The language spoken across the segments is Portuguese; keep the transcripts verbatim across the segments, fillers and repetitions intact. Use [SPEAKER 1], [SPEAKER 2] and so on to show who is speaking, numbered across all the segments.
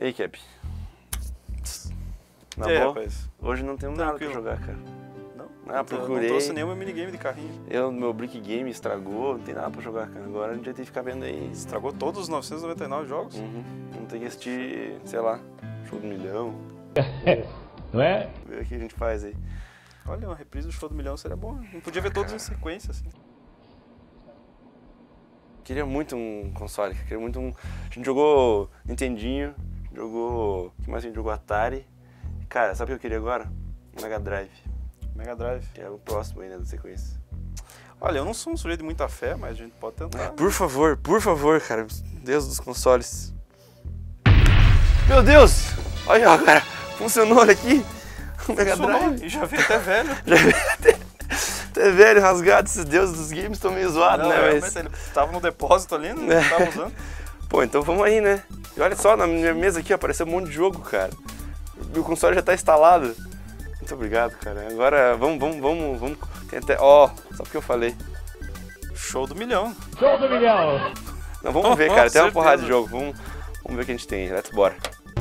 [SPEAKER 1] E aí, Cap? Na
[SPEAKER 2] é,
[SPEAKER 1] boa,
[SPEAKER 2] rapaz?
[SPEAKER 1] Hoje não temos nada pra jogar, cara.
[SPEAKER 2] Não?
[SPEAKER 1] Ah,
[SPEAKER 2] Eu
[SPEAKER 1] procurei.
[SPEAKER 2] não trouxe nenhuma minigame de carrinho.
[SPEAKER 1] Eu, meu Brick Game estragou, não tem nada pra jogar, cara. Agora a gente vai ter que ficar vendo aí.
[SPEAKER 2] Estragou todos os novecentos e noventa e nove jogos?
[SPEAKER 1] Uhum. Vamos ter que assistir, sei lá, Show do Milhão.
[SPEAKER 3] Não é?
[SPEAKER 1] Ver o que a gente faz aí.
[SPEAKER 2] Olha, uma reprise do Show do Milhão seria bom. Não podia ver todos em sequência, assim.
[SPEAKER 1] Queria muito um console, queria muito um... A gente jogou Nintendinho, jogou... O que mais a gente jogou? Atari. Cara, sabe o que eu queria agora? Um Mega Drive.
[SPEAKER 2] Mega Drive.
[SPEAKER 1] Que é o próximo aí, né, da sequência.
[SPEAKER 2] Olha, eu não sou um sujeito de muita fé, mas a gente pode tentar.
[SPEAKER 1] Por favor, por favor, cara. Deus dos consoles. Meu Deus! Olha, cara, funcionou, olha aqui. O Mega Drive.
[SPEAKER 2] E já veio até velho.
[SPEAKER 1] Já veio até, até velho, rasgado. Esses deuses dos games estão meio zoados,
[SPEAKER 2] Não,
[SPEAKER 1] né?
[SPEAKER 2] Mas... Ele tava no depósito ali, não
[SPEAKER 1] É.
[SPEAKER 2] tava usando.
[SPEAKER 1] Pô, então vamos aí, né? E olha só, na minha mesa aqui apareceu um monte de jogo, cara. E o console já tá instalado. Muito obrigado, cara. Agora vamos, vamos, vamos, vamos tentar. Ó, oh, só porque eu falei.
[SPEAKER 2] Show do Milhão.
[SPEAKER 3] Show do milhão!
[SPEAKER 1] Não, vamos ver, cara.
[SPEAKER 2] Com
[SPEAKER 1] Tem uma
[SPEAKER 2] certeza.
[SPEAKER 1] porrada de jogo. Vamos, vamos ver o que a gente tem. Let's bora.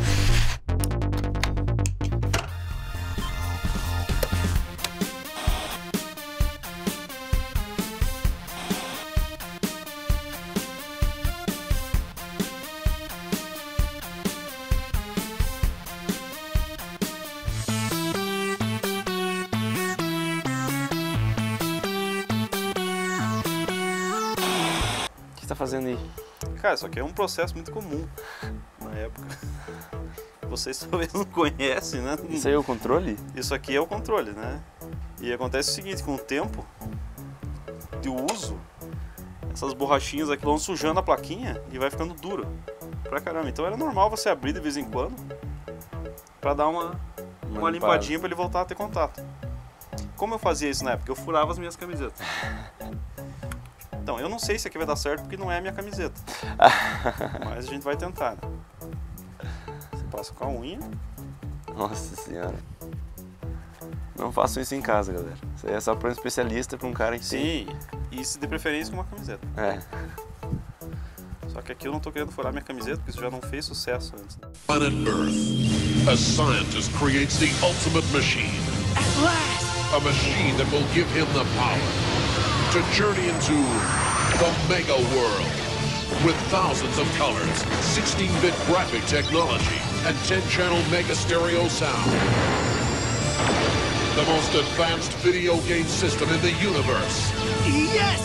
[SPEAKER 1] O que você tá fazendo aí?
[SPEAKER 2] Cara, isso aqui é um processo muito comum na época. Vocês talvez não conhecem, né?
[SPEAKER 1] Isso aí é o controle?
[SPEAKER 2] Isso aqui é o controle, né? E acontece o seguinte, com o tempo de uso, essas borrachinhas aqui vão sujando a plaquinha e vai ficando duro pra caramba. Então era normal você abrir de vez em quando pra dar uma, uma,
[SPEAKER 1] Uma
[SPEAKER 2] limpadinha pra ele voltar a ter contato. Como eu fazia isso na época? Eu furava as minhas camisetas. Então, eu não sei se aqui vai dar certo porque não é a minha camiseta. Mas a gente vai tentar, né? Você passa com a unha.
[SPEAKER 1] Nossa senhora. Não façam isso em casa, galera. Isso aí é só pra um especialista, pra um cara que
[SPEAKER 2] Sim, e se de preferência com uma camiseta.
[SPEAKER 1] tem... É.
[SPEAKER 2] Só que aqui eu não tô querendo furar minha camiseta porque isso já não fez sucesso antes. Né?
[SPEAKER 4] Planet Earth, a scientist creates the ultimate machine.
[SPEAKER 5] At last!
[SPEAKER 4] A machine that will give him the power to journey into the Mega World. With thousands of colors, sixteen bit graphic technology, and ten channel Mega Stereo sound. The most advanced video game system in the universe.
[SPEAKER 5] Yes!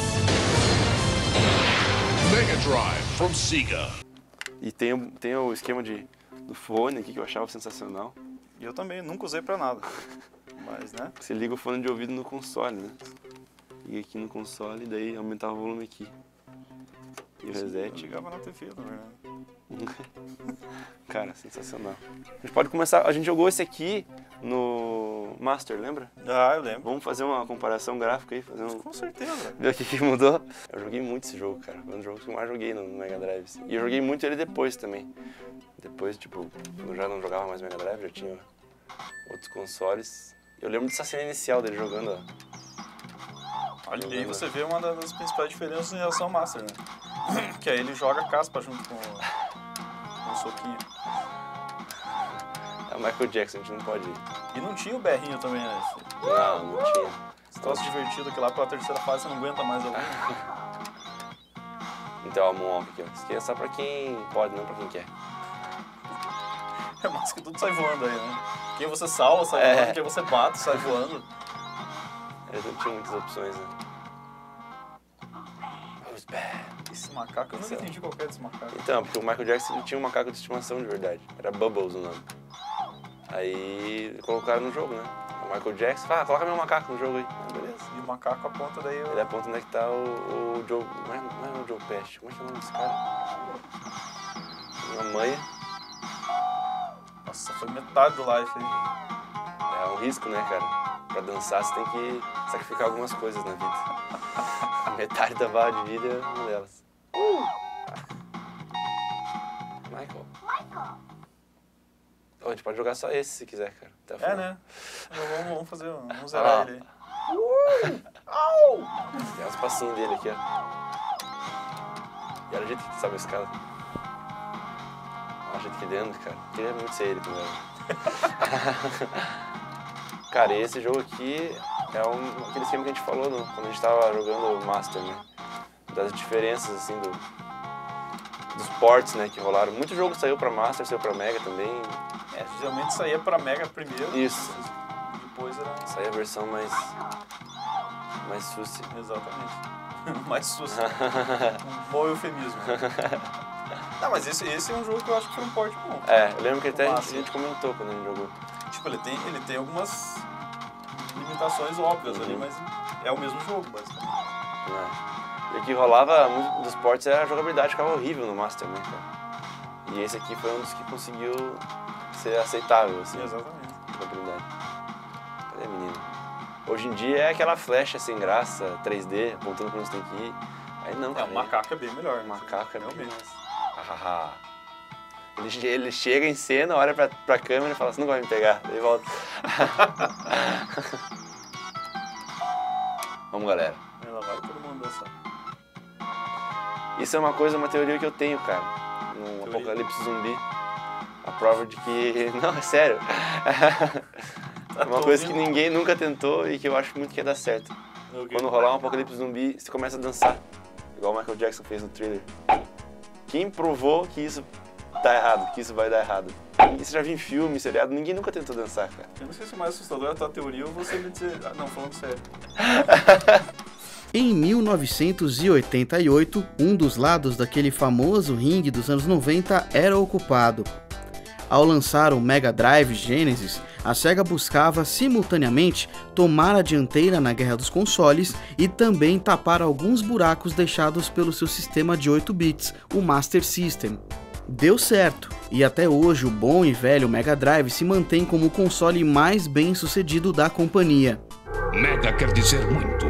[SPEAKER 4] Mega Drive from Sega.
[SPEAKER 1] E tem, o- tem o esquema de, do fone aqui que eu achava sensacional.
[SPEAKER 2] E eu também nunca usei pra nada. Mas, né?
[SPEAKER 1] Você liga o fone de ouvido no console, né? Liga aqui no console e daí aumentava o volume aqui. E o
[SPEAKER 2] Eu
[SPEAKER 1] reset.
[SPEAKER 2] ligava na T V, na verdade.
[SPEAKER 1] Cara, sensacional. A gente pode começar. A gente jogou esse aqui no Master, lembra?
[SPEAKER 2] Ah, eu lembro.
[SPEAKER 1] Vamos fazer uma comparação gráfica aí, fazer um.
[SPEAKER 2] Com certeza.
[SPEAKER 1] Ver o que, que mudou. Eu joguei muito esse jogo, cara. Foi um dos jogos que eu mais joguei no Mega Drive. Assim. E eu joguei muito ele depois também. Depois, tipo, eu já não jogava mais Mega Drive, já tinha outros consoles. Eu lembro dessa cena inicial dele jogando, ó.
[SPEAKER 2] Olha, e aí você vê uma das principais diferenças em relação ao Master, né? Que aí ele joga a caspa junto com o, com o soquinho.
[SPEAKER 1] É o Michael Jackson, a gente não pode ir.
[SPEAKER 2] E não tinha o berrinho também, né?
[SPEAKER 1] Não, não tinha.
[SPEAKER 2] Esse troço divertido que lá pela terceira fase você não aguenta mais alguém.
[SPEAKER 1] Então, ó, Moonwalk aqui, ó. Isso aqui é só pra quem pode, não pra quem quer.
[SPEAKER 2] É mais que tudo sai voando aí, né? Quem você salva sai
[SPEAKER 1] É.
[SPEAKER 2] voando, quem você bate sai voando.
[SPEAKER 1] Eles não tinham muitas opções, né? Who's bad?
[SPEAKER 2] Esse macaco, eu nunca entendi qual que é desse macaco.
[SPEAKER 1] Então, porque o Michael Jackson ele tinha um macaco de estimação de verdade. Era Bubbles o nome. Aí colocaram no jogo, né? O Michael Jackson, ah, coloca meu macaco no jogo aí. Ah, beleza.
[SPEAKER 2] E o macaco aponta daí...
[SPEAKER 1] Ele aponta onde é que tá o, o Joe... Não é, não é o Joe Pesci. Como é que é o nome desse cara? Uma manha.
[SPEAKER 2] Nossa, foi metade do life aí.
[SPEAKER 1] É um risco, né, cara? Pra dançar você tem que sacrificar algumas coisas na vida. A metade da barra de vida é uma delas. Uh! Michael. Oh, a gente pode jogar só esse se quiser, cara. Até o
[SPEAKER 2] É,
[SPEAKER 1] final.
[SPEAKER 2] né? Então, vamos, vamos fazer, vamos zerar
[SPEAKER 1] Ah.
[SPEAKER 2] ele aí.
[SPEAKER 1] Tem uns passinhos dele aqui, ó. E olha o jeito que sobe a escada. Olha o jeito aqui dentro, cara. Queria muito ser ele primeiro. Cara, e esse jogo aqui é um, aquele esquema que a gente falou no, quando a gente tava jogando o Master, né? Das diferenças, assim, do, dos ports, né, que rolaram. Muito jogo saiu pra Master, saiu pra Mega também.
[SPEAKER 2] É, geralmente saía pra Mega primeiro.
[SPEAKER 1] Isso.
[SPEAKER 2] Depois era...
[SPEAKER 1] Saía a versão mais... mais sucia.
[SPEAKER 2] Exatamente. Mais sucia. Um bom eufemismo. Não, mas esse, esse é um jogo que eu acho que foi um port bom.
[SPEAKER 1] É, eu lembro que até a gente, a
[SPEAKER 2] Master.
[SPEAKER 1] gente comentou quando a gente jogou.
[SPEAKER 2] Tipo, ele tem, ele tem algumas limitações óbvias
[SPEAKER 1] Uhum.
[SPEAKER 2] ali, mas é o mesmo jogo, basicamente.
[SPEAKER 1] É. E o que rolava muito dos ports era a jogabilidade, ficava horrível no Master, né, cara? E esse aqui foi um dos que conseguiu ser aceitável, assim,
[SPEAKER 2] Exatamente.
[SPEAKER 1] a jogabilidade. Cadê, menino? Hoje em dia é aquela flecha sem graça, três D, apontando pra onde você tem que ir. Aí não,
[SPEAKER 2] É,
[SPEAKER 1] cara.
[SPEAKER 2] o macaco é bem melhor.
[SPEAKER 1] O macaco é bem
[SPEAKER 2] realmente.
[SPEAKER 1] mais... Hahaha. Ele, che- ele chega em cena, olha pra, pra câmera e fala, você não vai me pegar. Daí volta. Vamos, galera.
[SPEAKER 2] Ela vai todo mundo dançar.
[SPEAKER 1] Isso é uma coisa, uma teoria que eu tenho, cara. No
[SPEAKER 2] Teoria?
[SPEAKER 1] Apocalipse Zumbi. A prova de que... Não, é sério. É uma
[SPEAKER 2] tô
[SPEAKER 1] coisa que
[SPEAKER 2] ouvindo.
[SPEAKER 1] ninguém nunca tentou e que eu acho muito que ia dar certo.
[SPEAKER 2] Ok.
[SPEAKER 1] Quando rolar um Apocalipse Zumbi, você começa a dançar. Igual o Michael Jackson fez no Thriller. Quem provou que isso tá errado, que isso vai dar errado? Isso já vi em filme, seriado, ninguém nunca tentou dançar, cara.
[SPEAKER 2] Eu não sei se o mais assustador é a tua teoria ou você me dizer... Ah, não, falando sério.
[SPEAKER 6] Em mil novecentos e oitenta e oito, um dos lados daquele famoso ringue dos anos noventa era ocupado. Ao lançar o Mega Drive Genesis, a Sega buscava simultaneamente tomar a dianteira na guerra dos consoles e também tapar alguns buracos deixados pelo seu sistema de oito bits, o Master System. Deu certo, e até hoje o bom e velho Mega Drive se mantém como o console mais bem sucedido da companhia.
[SPEAKER 7] Mega quer dizer muito.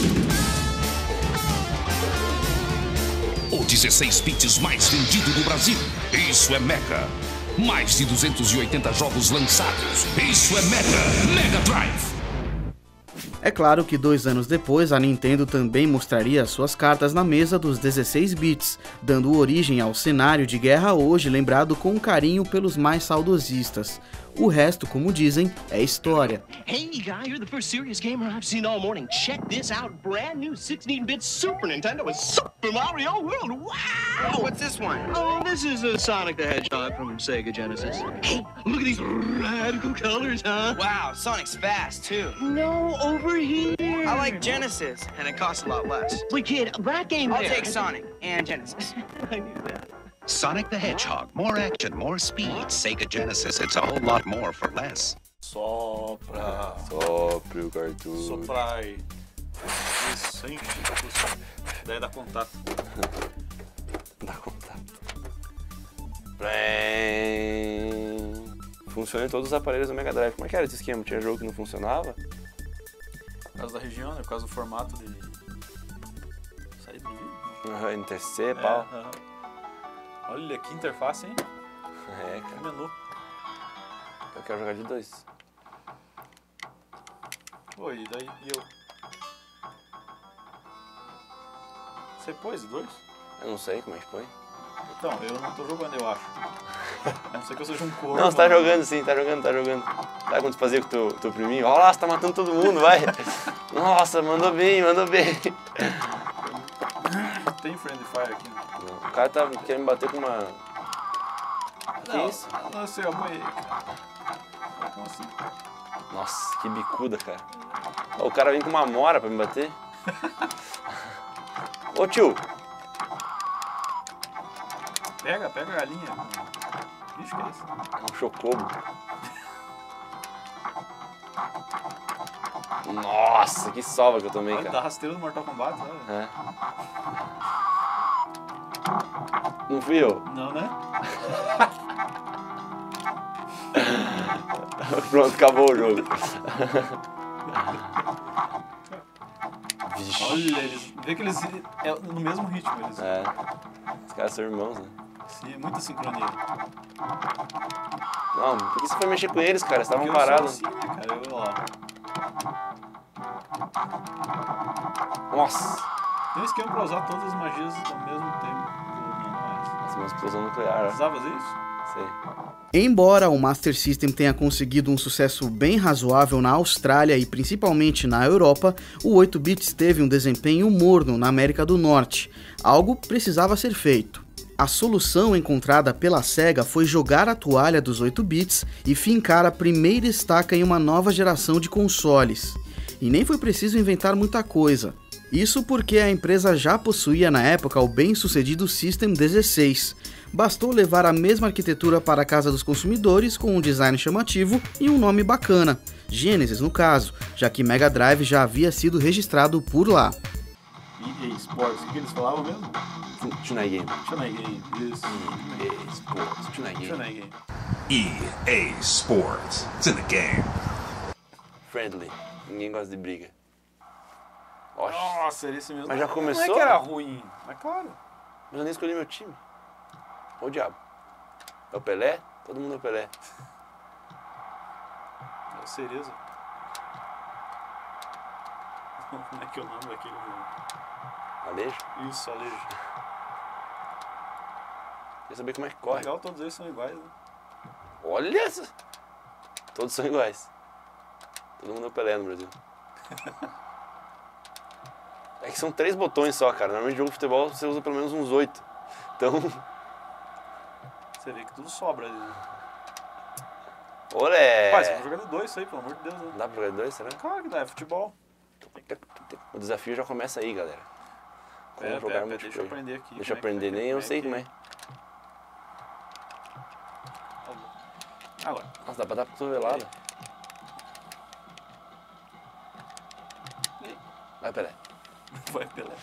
[SPEAKER 7] O dezesseis bits mais vendido do Brasil. Isso é Mega. Mais de duzentos e oitenta jogos lançados. Isso é Mega. Mega Drive.
[SPEAKER 6] É claro que dois anos depois a Nintendo também mostraria suas cartas na mesa dos dezesseis bits, dando origem ao cenário de guerra hoje lembrado com carinho pelos mais saudosistas. O resto, como dizem, é história.
[SPEAKER 5] Hey, guy, you're the first serious gamer I've seen all morning. Check this out. Brand new sixteen bit Super Nintendo with Super Mario World. Wow!
[SPEAKER 8] What's this one?
[SPEAKER 5] Oh, this is a Sonic the Hedgehog from Sega Genesis. Hey, look at these radical colors, huh?
[SPEAKER 8] Wow, Sonic's fast, too.
[SPEAKER 5] No, over here.
[SPEAKER 8] I like Genesis, and it costs a lot less.
[SPEAKER 5] Wait, kid, that game
[SPEAKER 8] I'll
[SPEAKER 5] there.
[SPEAKER 8] take Sonic and Genesis.
[SPEAKER 5] I knew that.
[SPEAKER 7] Sonic the Hedgehog. More action, more speed. Sega Genesis. It's a whole lot more for less.
[SPEAKER 2] Sopra.
[SPEAKER 1] Sopra o cartucho.
[SPEAKER 2] Soprar. Isso, enche. Daí dá contato.
[SPEAKER 1] Dá contato. Plém. Funciona em todos os aparelhos do Mega Drive. Como é que era esse esquema? Tinha jogo que não funcionava?
[SPEAKER 2] Por causa da região, né? Por causa do formato de... Saída de vídeo?
[SPEAKER 1] Uhum, N T C, pau.
[SPEAKER 2] É, aham. Olha que interface, hein?
[SPEAKER 1] É,
[SPEAKER 2] Que
[SPEAKER 1] cara.
[SPEAKER 2] menu.
[SPEAKER 1] Eu quero jogar de dois.
[SPEAKER 2] Oi, e daí? E eu? Você pôs dois?
[SPEAKER 1] Eu não sei como é que põe.
[SPEAKER 2] Então, eu não tô jogando, eu acho. A não ser que eu seja um corvo.
[SPEAKER 1] Não, você tá jogando sim, tá jogando, tá jogando. Sabe quando você fazia com o teu, teu priminho? Olha lá, você tá matando todo mundo, vai. Nossa, mandou bem, mandou bem.
[SPEAKER 2] Tem Friendly Fire aqui, né?
[SPEAKER 1] Não, o cara tá querendo me bater com uma... Que
[SPEAKER 2] Não,
[SPEAKER 1] isso?
[SPEAKER 2] não sei, eu apanhei, cara. Como assim?
[SPEAKER 1] Nossa, que bicuda, cara. Ó, o cara vem com uma mora pra me bater. Ô tio,
[SPEAKER 2] Pega, pega a galinha. Bicho, que é isso?
[SPEAKER 1] é um chocobo. Nossa, que sova que eu tomei,
[SPEAKER 2] Olha,
[SPEAKER 1] cara.
[SPEAKER 2] dá rasteiro no Mortal Kombat, sabe?
[SPEAKER 1] É. Não fui eu.
[SPEAKER 2] Não, né?
[SPEAKER 1] Pronto, acabou o jogo. Vixe.
[SPEAKER 2] Olha, eles... Vê que eles... É no mesmo ritmo, eles...
[SPEAKER 1] É. Os caras são irmãos, né?
[SPEAKER 2] Sim, muita sincronia.
[SPEAKER 1] Não, por que você foi mexer com eles, cara? Eles estavam
[SPEAKER 2] Porque eu sou
[SPEAKER 1] parados.
[SPEAKER 2] assim, né, cara? Eu, ó...
[SPEAKER 1] Nossa.
[SPEAKER 2] Tem um esquema pra usar todas as magias ao mesmo tempo. Não, não é.
[SPEAKER 1] Nossa, uma explosão nuclear. Ó.
[SPEAKER 2] Precisava fazer isso?
[SPEAKER 1] Sei.
[SPEAKER 6] Embora o Master System tenha conseguido um sucesso bem razoável na Austrália e principalmente na Europa, o oito bits teve um desempenho morno na América do Norte. Algo precisava ser feito. A solução encontrada pela SEGA foi jogar a toalha dos oito bits e fincar a primeira estaca em uma nova geração de consoles. E nem foi preciso inventar muita coisa. Isso porque a empresa já possuía na época o bem-sucedido System dezesseis. Bastou levar a mesma arquitetura para a casa dos consumidores com um design chamativo e um nome bacana, Genesis no caso, já que Mega Drive já havia sido registrado por lá.
[SPEAKER 2] E A Sports, o que eles falavam mesmo?
[SPEAKER 1] Tonight Game.
[SPEAKER 2] Tonight Game, isso.
[SPEAKER 1] E A Sports. Tonight Game.
[SPEAKER 2] Tonight Game.
[SPEAKER 7] E A Sports. It's in the game.
[SPEAKER 1] Friendly. Ninguém gosta de briga. Oxe.
[SPEAKER 2] Nossa, era esse mesmo.
[SPEAKER 1] Mas já
[SPEAKER 2] Não
[SPEAKER 1] começou?
[SPEAKER 2] é que era ruim, mas claro.
[SPEAKER 1] Mas eu nem escolhi meu time. Ô diabo. É o Pelé? Todo mundo é o Pelé.
[SPEAKER 2] É o Cereza. Como é que é o nome daquele?
[SPEAKER 1] Alejo?
[SPEAKER 2] Isso, Alejo.
[SPEAKER 1] Quer saber como é que corre?
[SPEAKER 2] Legal, todos eles são iguais, né?
[SPEAKER 1] Olha essa! Todos são iguais. Todo mundo é o Pelé no Brasil. É que são três botões só, cara. Normalmente jogo de futebol você usa pelo menos uns oito. Então...
[SPEAKER 2] Você vê que tudo sobra ali, né?
[SPEAKER 1] Olé!
[SPEAKER 2] Pai, você vai jogar de dois isso aí, pelo amor de Deus, né?
[SPEAKER 1] Dá pra jogar de dois, será?
[SPEAKER 2] Claro que dá, é futebol.
[SPEAKER 1] O desafio já começa aí, galera. Como
[SPEAKER 2] Pera,
[SPEAKER 1] jogar
[SPEAKER 2] pera, pera,
[SPEAKER 1] multiplayer.
[SPEAKER 2] deixa eu aprender aqui.
[SPEAKER 1] Deixa eu
[SPEAKER 2] como é que-
[SPEAKER 1] aprender, nem eu
[SPEAKER 2] como é
[SPEAKER 1] sei
[SPEAKER 2] que-
[SPEAKER 1] como é.
[SPEAKER 2] Agora.
[SPEAKER 1] Nossa, dá pra dar cotovelada. Vai, Pelé.
[SPEAKER 2] Vai, Pelé.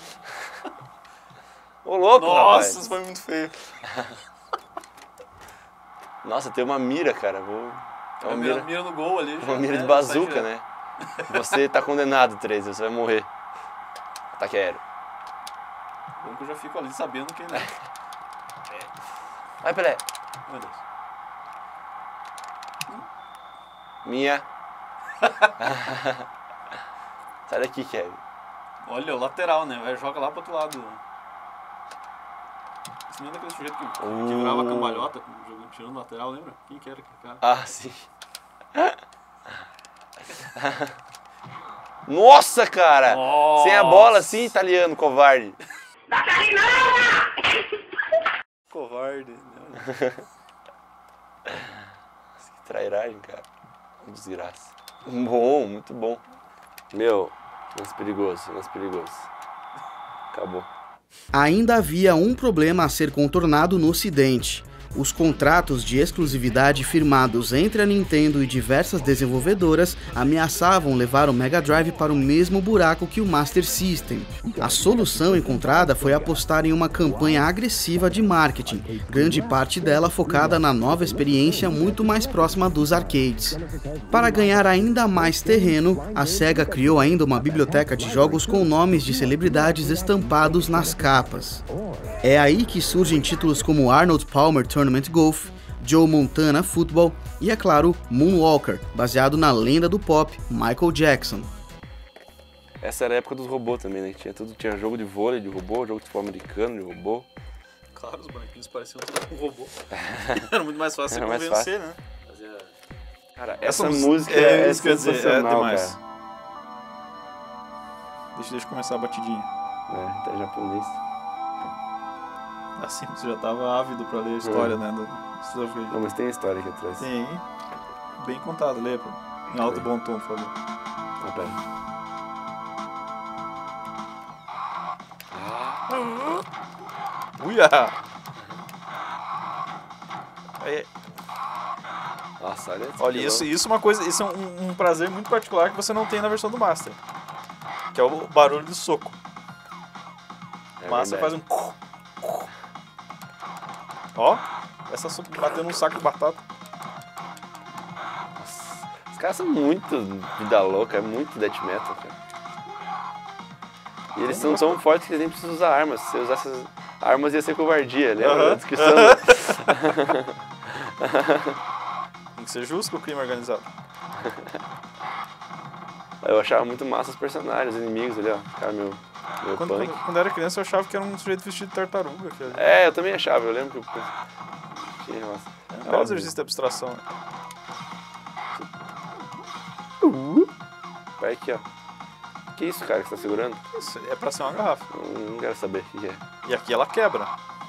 [SPEAKER 1] Ô, louco,
[SPEAKER 2] Nossa,
[SPEAKER 1] rapaz.
[SPEAKER 2] isso foi muito feio.
[SPEAKER 1] Nossa, tem uma mira, cara. Vou... É uma
[SPEAKER 2] mira,
[SPEAKER 1] mira,
[SPEAKER 2] mira no gol ali.
[SPEAKER 1] uma
[SPEAKER 2] já,
[SPEAKER 1] mira
[SPEAKER 2] né,
[SPEAKER 1] de
[SPEAKER 2] já
[SPEAKER 1] bazuca,
[SPEAKER 2] sai
[SPEAKER 1] né? Você tá condenado, três, você vai morrer. Ataque aéreo.
[SPEAKER 2] direto. Bom que eu já fico ali sabendo quem é.
[SPEAKER 1] Vai, Pelé.
[SPEAKER 2] Meu Deus.
[SPEAKER 1] Minha. Sai daqui, Kevin.
[SPEAKER 2] Olha, o lateral, né? Vai joga lá pro outro lado. Esse mesmo é daquele sujeito que, que
[SPEAKER 1] Uh.
[SPEAKER 2] virava cambalhota, jogando, tirando o lateral, lembra? Quem que era aquele cara?
[SPEAKER 1] Ah, sim. Nossa, cara!
[SPEAKER 2] Nossa.
[SPEAKER 1] Sem a bola, assim, italiano, covarde.
[SPEAKER 2] Covarde. Né?
[SPEAKER 1] Que trairagem, cara. Desgraça. Bom, muito bom. Meu, lance perigoso, lance perigoso. Acabou.
[SPEAKER 6] Ainda havia um problema a ser contornado no Ocidente. Os contratos de exclusividade firmados entre a Nintendo e diversas desenvolvedoras ameaçavam levar o Mega Drive para o mesmo buraco que o Master System. A solução encontrada foi apostar em uma campanha agressiva de marketing, grande parte dela focada na nova experiência muito mais próxima dos arcades. Para ganhar ainda mais terreno, a SEGA criou ainda uma biblioteca de jogos com nomes de celebridades estampados nas capas. É aí que surgem títulos como Arnold Palmer Tournament Golf, Joe Montana Football e, é claro, Moonwalker, baseado na lenda do pop Michael Jackson.
[SPEAKER 1] Essa era a época dos robôs também, né? Tinha tudo, tinha jogo de vôlei de robô, jogo de futebol americano de robô.
[SPEAKER 2] Claro, os bonequinhos pareciam tudo com um robô. Era muito mais fácil
[SPEAKER 1] Era mais
[SPEAKER 2] convencer, né?
[SPEAKER 1] Cara,
[SPEAKER 2] Essa
[SPEAKER 1] essa,
[SPEAKER 2] música-
[SPEAKER 1] música
[SPEAKER 2] é,
[SPEAKER 1] é,
[SPEAKER 2] isso que eu ia dizer, é
[SPEAKER 1] sensacional,
[SPEAKER 2] demais.
[SPEAKER 1] cara.
[SPEAKER 2] Deixa, deixa eu começar a batidinha.
[SPEAKER 1] É, tá japonês.
[SPEAKER 2] Assim, você já tava ávido pra ler a história, né? Do Stuff Gate.
[SPEAKER 1] Não, mas tem a história aqui atrás.
[SPEAKER 2] Tem. Bem contado, lê, pô. Em alto e bom tom, por favor.
[SPEAKER 1] Ah, pera.
[SPEAKER 2] Uia! Aí,
[SPEAKER 1] Nossa, olha
[SPEAKER 2] olha, isso, isso é uma coisa, isso é um, um prazer muito particular que você não tem na versão do Master. Que é o barulho do soco.
[SPEAKER 1] É
[SPEAKER 2] O Master faz
[SPEAKER 1] verdade.
[SPEAKER 2] um... Ó, essa soco batendo um saco de batata.
[SPEAKER 1] Os caras são muito vida louca, é muito death metal, cara. E eles são tão fortes que eles nem precisam usar armas. Se você usasse essas armas ia ser covardia, lembra
[SPEAKER 2] Aham.
[SPEAKER 1] da descrição?
[SPEAKER 2] Tem que ser justo com o crime organizado.
[SPEAKER 1] Eu achava muito massa os personagens, os inimigos ali, ó. Cara, meu, meu
[SPEAKER 2] Quando,
[SPEAKER 1] punk.
[SPEAKER 2] quando, quando eu era criança eu achava que era um sujeito vestido de tartaruga. Que...
[SPEAKER 1] É, eu também achava, eu lembro que eu... Tinha, nossa.
[SPEAKER 2] É um exercício de abstração. Né?
[SPEAKER 1] Uh. Vai aqui, ó. Que isso, cara, que você tá segurando?
[SPEAKER 2] Isso, é pra ser uma garrafa.
[SPEAKER 1] Não, não quero saber o que é.
[SPEAKER 2] E aqui ela quebra.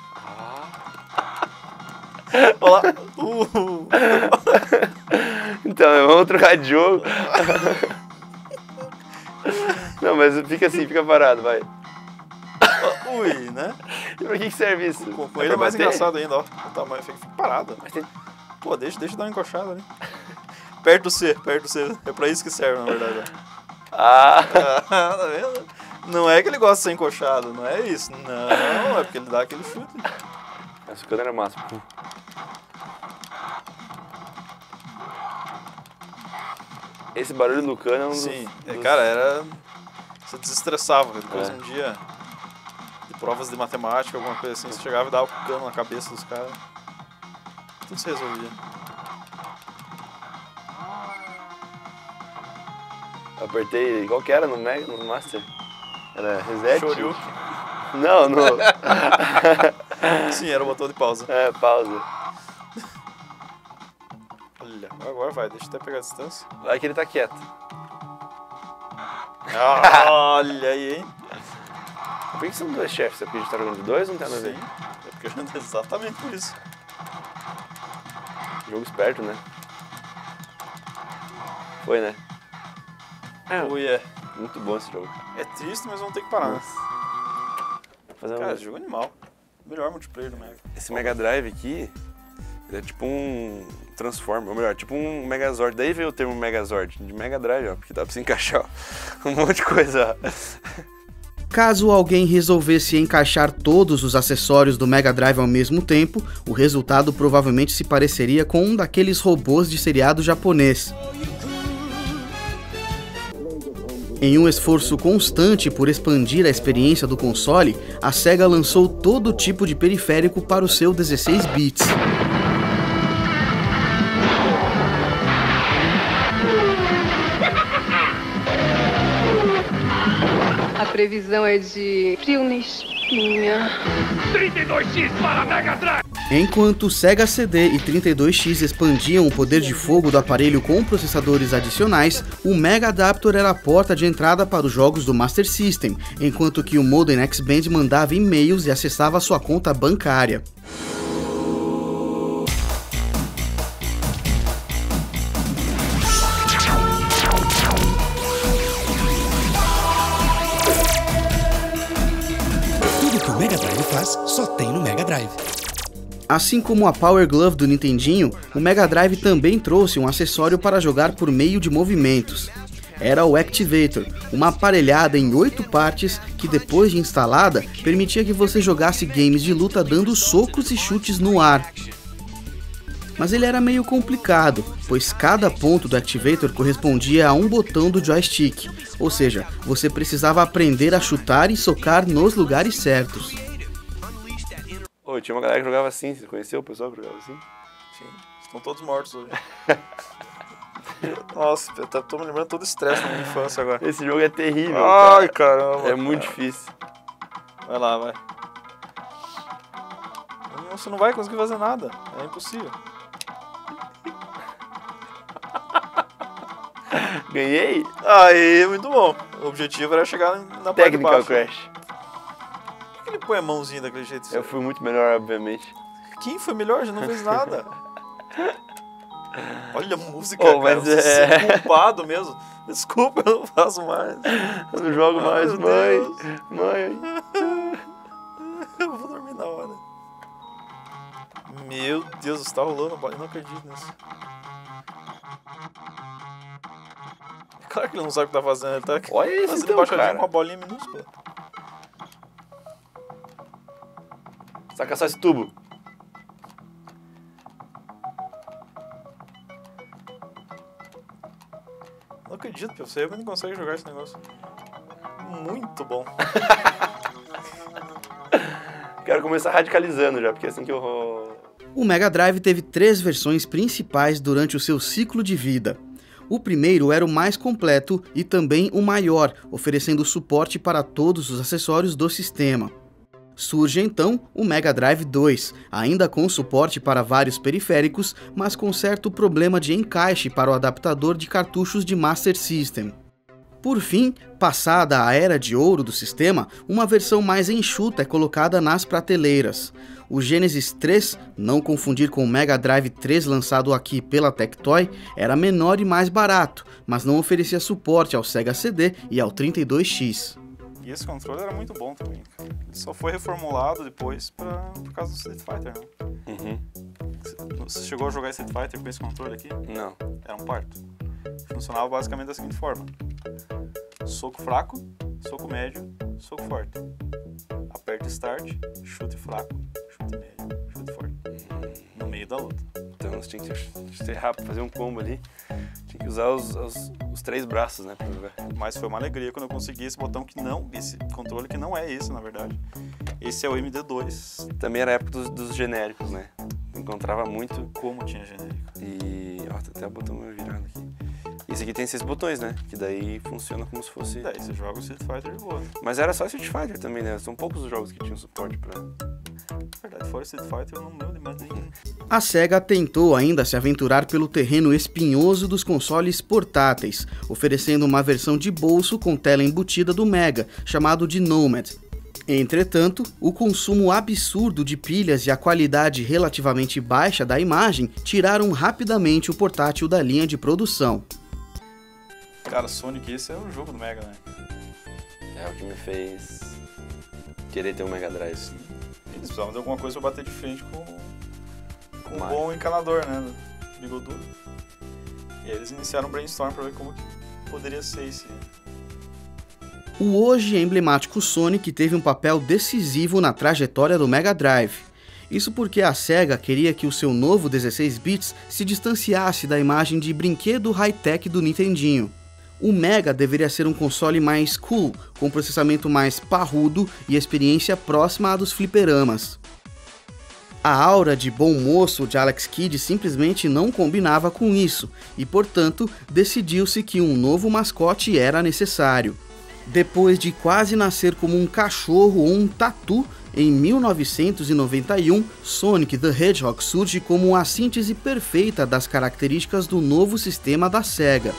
[SPEAKER 2] Olha lá. Uh.
[SPEAKER 1] Então, vamos trocar de jogo. Não, mas fica assim, fica parado, vai.
[SPEAKER 2] Ui, né?
[SPEAKER 1] E pra que que serve isso?
[SPEAKER 2] Com, com ele é mais engraçado ainda, ó. O tamanho, fica, fica parado.
[SPEAKER 1] Mas tem...
[SPEAKER 2] Pô, deixa, deixa eu dar uma encoxada ali. Perto do C, perto do C. É pra isso que serve, na verdade.
[SPEAKER 1] Ah!
[SPEAKER 2] Ah, tá vendo? Não é que ele gosta de ser encoxado, não é isso. Não, é porque ele dá aquele chute.
[SPEAKER 1] Essa cana era massa. Esse barulho do cano é um
[SPEAKER 2] Sim,
[SPEAKER 1] dos...
[SPEAKER 2] é, cara, era... Você desestressava. Depois
[SPEAKER 1] É.
[SPEAKER 2] um dia de provas de matemática, alguma coisa assim, você chegava e dava o cano na cabeça dos caras. Tudo se resolvia.
[SPEAKER 1] Eu apertei, qual que era no Mega, no Master? Era reset?
[SPEAKER 2] Shoryuken.
[SPEAKER 1] Não, no...
[SPEAKER 2] Sim, era o botão de pausa.
[SPEAKER 1] É, pausa.
[SPEAKER 2] Olha, agora vai, deixa eu até pegar a distância.
[SPEAKER 1] Vai que ele tá quieto.
[SPEAKER 2] Ah, olha aí, hein?
[SPEAKER 1] Por que são dois chefes? É porque a gente tá jogando de dois ou não tem nada a ver?
[SPEAKER 2] Sim, é porque é exatamente por isso.
[SPEAKER 1] Jogo esperto, né? Foi, né? É,
[SPEAKER 2] Ui, é.
[SPEAKER 1] muito bom esse jogo.
[SPEAKER 2] É triste, mas vamos ter que parar, né?
[SPEAKER 1] Fazer um...
[SPEAKER 2] Cara, jogo animal. Melhor multiplayer do Mega.
[SPEAKER 1] Esse Mega Drive aqui, ele é tipo um Transformer, ou melhor, tipo um Megazord. Daí veio o termo Megazord, de Mega Drive, ó, porque dá pra se encaixar ó, um monte de coisa. Ó.
[SPEAKER 6] Caso alguém resolvesse encaixar todos os acessórios do Mega Drive ao mesmo tempo, o resultado provavelmente se pareceria com um daqueles robôs de seriado japonês. Em um esforço constante por expandir a experiência do console, a Sega lançou todo tipo de periférico para o seu dezesseis bits.
[SPEAKER 9] A previsão é de frio na espinha.
[SPEAKER 3] trinta e dois X para Mega Drive!
[SPEAKER 6] Enquanto o Sega C D e trinta e dois X expandiam o poder de fogo do aparelho com processadores adicionais, o Mega Adapter era a porta de entrada para os jogos do Master System, enquanto que o Modem X-Band mandava e-mails e acessava sua conta bancária.
[SPEAKER 10] Tudo que o Mega Drive faz, só tem no Mega Drive.
[SPEAKER 6] Assim como a Power Glove do Nintendinho, o Mega Drive também trouxe um acessório para jogar por meio de movimentos. Era o Activator, uma aparelhada em oito partes que, depois de instalada, permitia que você jogasse games de luta dando socos e chutes no ar. Mas ele era meio complicado, pois cada ponto do Activator correspondia a um botão do joystick, ou seja, você precisava aprender a chutar e socar nos lugares certos.
[SPEAKER 1] Ô, tinha uma galera que jogava assim, você conheceu o pessoal que jogava assim?
[SPEAKER 2] Sim, estão todos mortos hoje. Nossa, eu tô me lembrando todo o estresse da minha infância agora.
[SPEAKER 1] Esse jogo é terrível,
[SPEAKER 2] Ai,
[SPEAKER 1] cara.
[SPEAKER 2] caramba.
[SPEAKER 1] É muito
[SPEAKER 2] cara.
[SPEAKER 1] difícil.
[SPEAKER 2] Vai lá, vai. Você não vai conseguir fazer nada, é impossível.
[SPEAKER 1] Ganhei?
[SPEAKER 2] Aí, muito bom. O objetivo era chegar na parte de
[SPEAKER 1] Technical
[SPEAKER 2] baixo.
[SPEAKER 1] Crash.
[SPEAKER 2] Por que ele põe a mãozinha daquele jeito?
[SPEAKER 1] Eu fui muito melhor, obviamente.
[SPEAKER 2] Quem foi melhor? Já não fez nada. Olha a música,
[SPEAKER 1] Oh,
[SPEAKER 2] cara.
[SPEAKER 1] mas
[SPEAKER 2] Você
[SPEAKER 1] é-
[SPEAKER 2] é culpado mesmo. Desculpa, eu não faço mais.
[SPEAKER 1] Eu não jogo
[SPEAKER 2] Ai,
[SPEAKER 1] mais,
[SPEAKER 2] meu
[SPEAKER 1] mãe.
[SPEAKER 2] Deus.
[SPEAKER 1] Mãe.
[SPEAKER 2] Eu vou dormir na hora. Meu Deus, está rolando a bola. Eu não acredito nisso. Claro que ele não sabe o que tá fazendo. Ele tá
[SPEAKER 1] Olha isso
[SPEAKER 2] fazendo
[SPEAKER 1] então,
[SPEAKER 2] embaixadinha
[SPEAKER 1] cara.
[SPEAKER 2] com uma bolinha minúscula.
[SPEAKER 1] Saca só esse tubo.
[SPEAKER 2] Não acredito, que você não consegue jogar esse negócio. Muito bom.
[SPEAKER 1] Quero começar radicalizando já, porque é assim que eu...
[SPEAKER 6] O Mega Drive teve três versões principais durante o seu ciclo de vida. O primeiro era o mais completo e também o maior, oferecendo suporte para todos os acessórios do sistema. Surge então o Mega Drive dois, ainda com suporte para vários periféricos, mas com certo problema de encaixe para o adaptador de cartuchos de Master System. Por fim, passada a era de ouro do sistema, uma versão mais enxuta é colocada nas prateleiras. O Genesis três, não confundir com o Mega Drive três lançado aqui pela Tectoy, era menor e mais barato, mas não oferecia suporte ao Sega C D e ao trinta e dois X.
[SPEAKER 2] E esse controle era muito bom também, cara. Ele só foi reformulado depois pra, por causa do Street Fighter, né?
[SPEAKER 1] Uhum.
[SPEAKER 2] Você chegou a jogar Street Fighter com esse controle aqui?
[SPEAKER 1] Não.
[SPEAKER 2] Era um parto. Funcionava basicamente da seguinte forma: soco fraco, soco médio, soco forte. Aperta Start, chute fraco, chute médio, chute forte. No meio da luta.
[SPEAKER 1] Então você tinha que ser rápido, fazer um combo ali. Tinha que usar os, os, os três braços, né, pra jogar.
[SPEAKER 2] Mas foi uma alegria quando eu consegui esse botão que não, esse controle que não é esse, na verdade. Esse é o M D dois.
[SPEAKER 1] Também era a época dos, dos genéricos, né? Encontrava muito.
[SPEAKER 2] Como tinha genérico.
[SPEAKER 1] E... ó, tem até o botão meio virado aqui. Esse aqui tem seis botões, né? Que daí funciona como se fosse...
[SPEAKER 2] Daí você joga o Street Fighter de boa.
[SPEAKER 1] Mas era só Street Fighter também, né? São poucos os jogos que tinham suporte pra...
[SPEAKER 2] Na verdade, fora Street Fighter eu não lembro de mais nenhum.
[SPEAKER 6] A Sega tentou ainda se aventurar pelo terreno espinhoso dos consoles portáteis, oferecendo uma versão de bolso com tela embutida do Mega, chamado de Nomad. Entretanto, o consumo absurdo de pilhas e a qualidade relativamente baixa da imagem tiraram rapidamente o portátil da linha de produção.
[SPEAKER 2] Cara, Sonic, esse é o jogo do Mega, né?
[SPEAKER 1] É o que me fez querer ter um Mega Drive.
[SPEAKER 2] Eles precisavam de alguma coisa pra bater de frente com, com um bom encanador, né? Bigodudo. E aí eles iniciaram um brainstorm pra ver como que poderia ser esse.
[SPEAKER 6] O hoje emblemático Sonic teve um papel decisivo na trajetória do Mega Drive. Isso porque a Sega queria que o seu novo dezesseis bits se distanciasse da imagem de brinquedo high-tech do Nintendinho. O Mega deveria ser um console mais cool, com processamento mais parrudo e experiência próxima à dos fliperamas. A aura de bom moço de Alex Kidd simplesmente não combinava com isso, e portanto decidiu-se que um novo mascote era necessário. Depois de quase nascer como um cachorro ou um tatu, em mil novecentos e noventa e um, Sonic the Hedgehog surge como a síntese perfeita das características do novo sistema da Sega.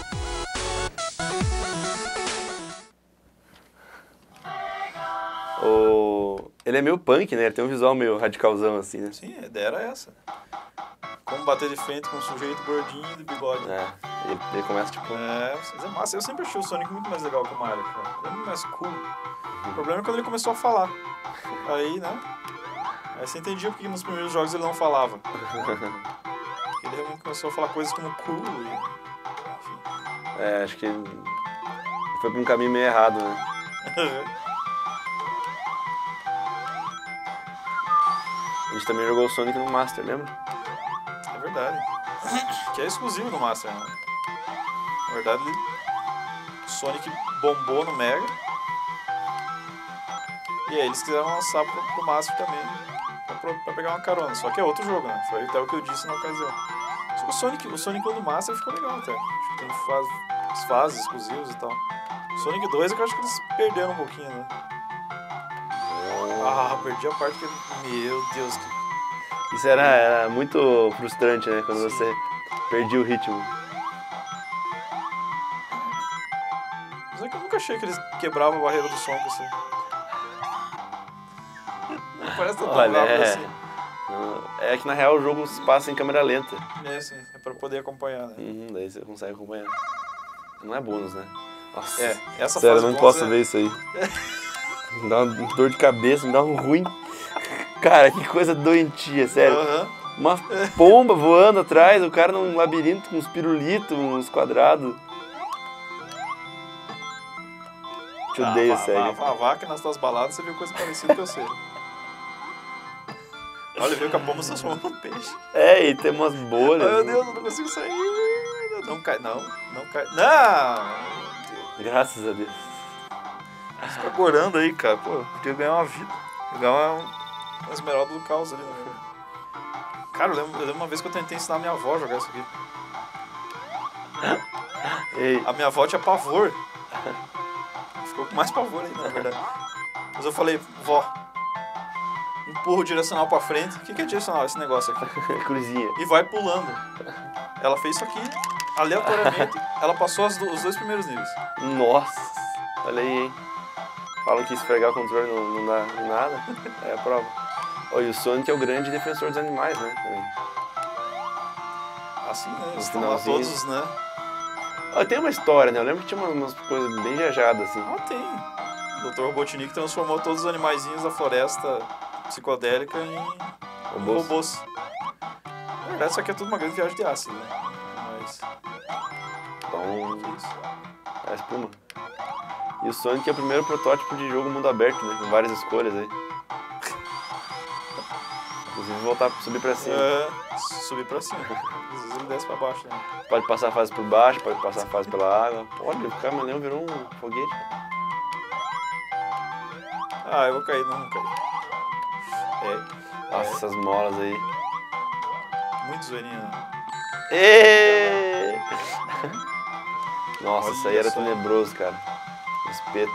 [SPEAKER 1] O... Ele é meio punk, né? Ele tem um visual meio radicalzão assim, né?
[SPEAKER 2] Sim, a ideia era essa. Como bater de frente com um sujeito gordinho de bigode.
[SPEAKER 1] É, ele, ele começa tipo...
[SPEAKER 2] É, mas é massa. Eu sempre achei o Sonic muito mais legal que o Mario, cara. Ele é muito mais cool. O problema é quando ele começou a falar. Aí, né? Aí você entendia porque nos primeiros jogos ele não falava. Ele realmente começou a falar coisas como cool e... enfim.
[SPEAKER 1] É, acho que ele foi pra um caminho meio errado, né? A gente também jogou o Sonic no Master, lembra?
[SPEAKER 2] É verdade. Que é exclusivo do Master, né? Na verdade, o Sonic bombou no Mega. E aí eles quiseram lançar pro, pro Master também, pra, pra pegar uma carona. Só que é outro jogo, né? Foi até o que eu disse na ocasião. Só que o Sonic, o Sonic um do Master ficou legal até. Acho que tem fase, as fases exclusivas e tal. O Sonic dois é que eu acho que eles perderam um pouquinho, né? Ah, perdi a parte que... Meu Deus, que...
[SPEAKER 1] Isso era, era muito frustrante, né? Quando Sim. você perdia o ritmo.
[SPEAKER 2] Mas é que eu nunca achei que eles quebravam a barreira do som com assim. Não parece tão
[SPEAKER 1] Olha,
[SPEAKER 2] rápido
[SPEAKER 1] é...
[SPEAKER 2] assim.
[SPEAKER 1] É que na real o jogo se passa em câmera lenta.
[SPEAKER 2] É, sim. É pra poder acompanhar, né?
[SPEAKER 1] Uhum, daí você consegue acompanhar. Não é bônus, né? Nossa,
[SPEAKER 2] é, essa
[SPEAKER 1] sério,
[SPEAKER 2] fase
[SPEAKER 1] eu não posso
[SPEAKER 2] é...
[SPEAKER 1] ver isso aí. Me dá uma dor de cabeça, me dá um ruim. Cara, que coisa doentia, sério.
[SPEAKER 2] Uhum.
[SPEAKER 1] Uma pomba voando atrás, o cara num labirinto com uns pirulitos, uns quadrados. Te odeio,
[SPEAKER 2] ah,
[SPEAKER 1] sério.
[SPEAKER 2] Vá, vá, vá, que nas tuas baladas você viu coisa parecida que eu sei. Olha, viu que a pomba se transformou num peixe.
[SPEAKER 1] É, e tem umas bolhas.
[SPEAKER 2] Ai, meu Deus, eu não consigo sair. Não cai, não, não cai. Não!
[SPEAKER 1] Graças a Deus.
[SPEAKER 2] Fica gorando aí, cara. Pô, podia ganhar uma vida. Ganhar uma, uma esmeralda do caos ali, né? Cara, eu lembro, eu lembro uma vez que eu tentei ensinar a minha avó a jogar isso aqui.
[SPEAKER 1] Ei.
[SPEAKER 2] A minha avó tinha pavor. Ficou com mais pavor ainda, na verdade. Mas eu falei, vó, empurra o direcional pra frente. O que, que é direcional, esse negócio aqui?
[SPEAKER 1] Cruzinha.
[SPEAKER 2] E vai pulando. Ela fez isso aqui, aleatoriamente, ela passou as do, os dois primeiros níveis.
[SPEAKER 1] Nossa, olha aí, hein? Falam que esfregar o controle não, não dá em nada. É a prova. Oh, e o Sonic é o grande defensor dos animais, né? Também.
[SPEAKER 2] Assim, né? Eles
[SPEAKER 1] No
[SPEAKER 2] estão lá
[SPEAKER 1] finalzinho.
[SPEAKER 2] todos, né?
[SPEAKER 1] Oh, tem uma história, né? Eu lembro que tinha umas, umas coisas bem viajadas, assim.
[SPEAKER 2] Ah, tem. O doutor Robotnik transformou todos os animaizinhos da floresta psicodélica em
[SPEAKER 1] Robôs.
[SPEAKER 2] robôs. Na verdade, isso aqui é tudo uma grande viagem de ácido, né? Mas...
[SPEAKER 1] Então,
[SPEAKER 2] que isso?
[SPEAKER 1] é a espuma. E o Sonic é o primeiro protótipo de jogo mundo aberto, né? Com várias escolhas aí. Inclusive voltar, subir pra cima.
[SPEAKER 2] É, subir pra cima. Às vezes ele desce pra baixo, né?
[SPEAKER 1] Pode passar a fase por baixo, pode passar a fase pela água. Olha, o caminhão virou um foguete.
[SPEAKER 2] Ah, eu vou cair, não vou cair. É.
[SPEAKER 1] Nossa,
[SPEAKER 2] é.
[SPEAKER 1] essas molas aí.
[SPEAKER 2] Muito zoeirinha, né?
[SPEAKER 1] Êêêê! Nossa,
[SPEAKER 2] Olha
[SPEAKER 1] isso aí era
[SPEAKER 2] só.
[SPEAKER 1] tenebroso, cara. Espeto.